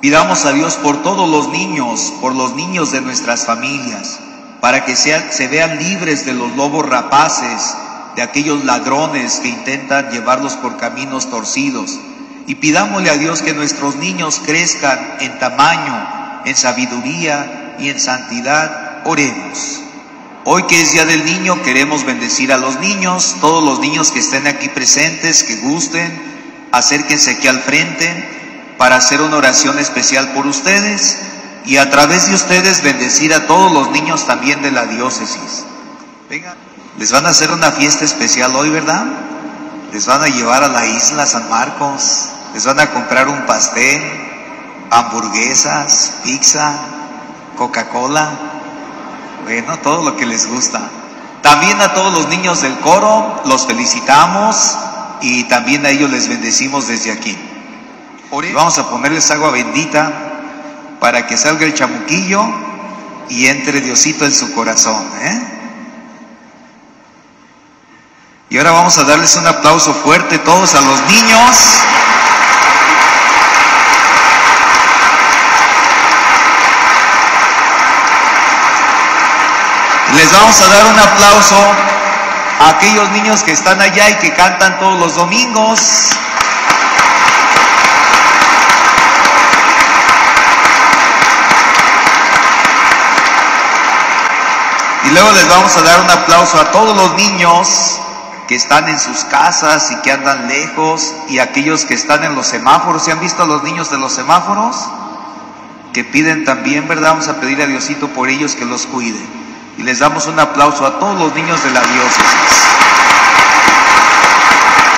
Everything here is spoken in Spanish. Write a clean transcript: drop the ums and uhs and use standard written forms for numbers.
Pidamos a Dios por todos los niños, por los niños de nuestras familias, para que se vean libres de los lobos rapaces, de aquellos ladrones que intentan llevarlos por caminos torcidos. Y pidámosle a Dios que nuestros niños crezcan en tamaño, en sabiduría y en santidad. Oremos. Hoy que es Día del Niño, queremos bendecir a los niños, todos los niños que estén aquí presentes, que gusten, acérquense aquí al frente para hacer una oración especial por ustedes y a través de ustedes bendecir a todos los niños también de la diócesis. Vengan, les van a hacer una fiesta especial hoy, ¿verdad? Les van a llevar a la isla San Marcos, les van a comprar un pastel, hamburguesas, pizza, Coca-Cola, bueno, todo lo que les gusta. También a todos los niños del coro los felicitamos y también a ellos les bendecimos desde aquí. Y vamos a ponerles agua bendita para que salga el chamuquillo y entre Diosito en su corazón, Y ahora vamos a darles un aplauso fuerte todos a los niños. Les vamos a dar un aplauso a aquellos niños que están allá y que cantan todos los domingos. Y luego les vamos a dar un aplauso a todos los niños que están en sus casas y que andan lejos, y aquellos que están en los semáforos. ¿Se han visto a los niños de los semáforos? Que piden también, ¿verdad? Vamos a pedir a Diosito por ellos que los cuide. Y les damos un aplauso a todos los niños de la diócesis.